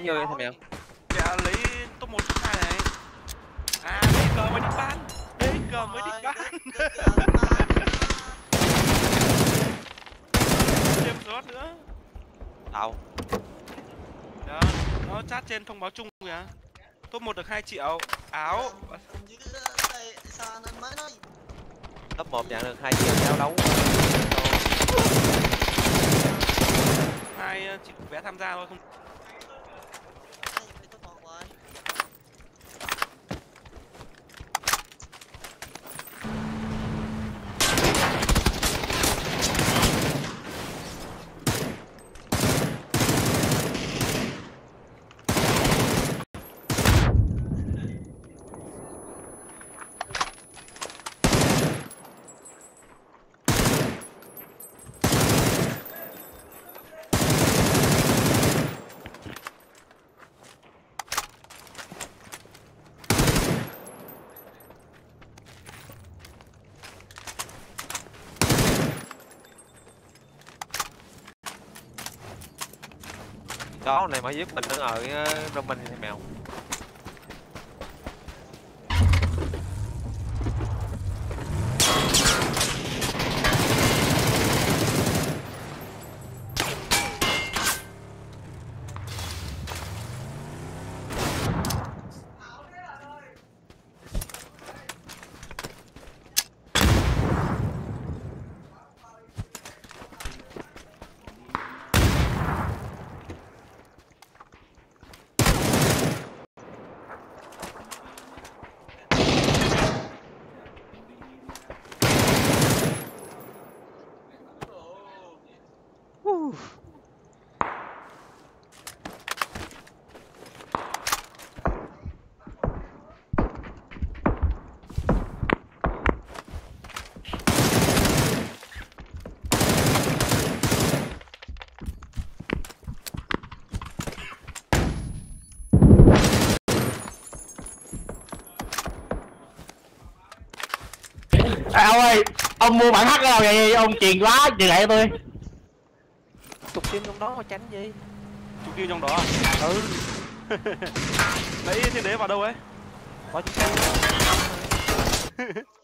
nhiêu vậy thằng mèo? Kìa lấy top 1 top 2 này. À đây cờ mới đích ban. Đây cờ mới đích ban. Thêm slot nữa. Đâu? Đó, nó chat trên thông báo chung kìa. Top 1 được 2 triệu. Áo. Top 1 nhận được 2 triệu giao đấu. 2 chỉ vé tham gia thôi không. Đó này mà giúp mình nó ở trong mình thì mèo. À, ông ơi, ông mua bản hack đâu vậy? Ông truyền quá, truyền lại cho tôi. Chục team trong đó mà tránh gì? Chụp kill trong đó à? Ừ. Lấy thiên đế vào đâu ấy? Có chúng ta.